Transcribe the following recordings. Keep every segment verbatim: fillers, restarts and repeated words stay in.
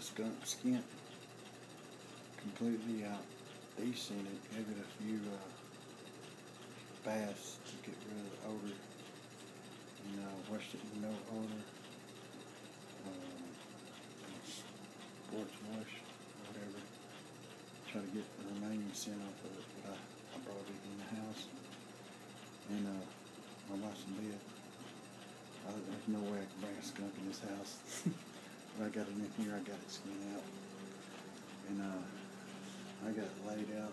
skunk skin completely out. Descent it, gave it a few uh, baths to get rid of the odor, and uh, washed it with no odor, um, sports wash, whatever. Try to get the remaining scent off of it, but I, I brought it in the house, and uh, my wife's in bed. I, there's no way I can bring a skunk in this house. But I got it in here, I got it skinned out, and uh, I got it laid out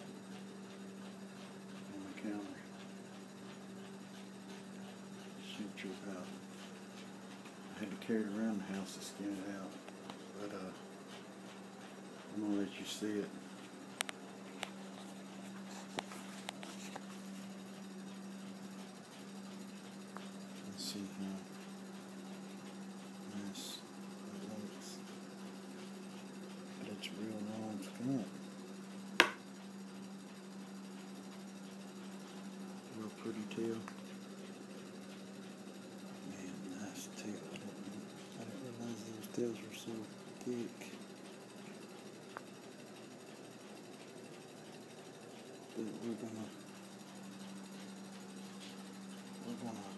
on the counter. Shoot your out. I had to carry it around the house to skin it out, but uh, I'm gonna let you see it. Let's see how nice it looks. But it's a real long skunk. Real pretty tail. Man, nice tail. I didn't, I didn't realize those tails were so thick. But we're gonna we're gonna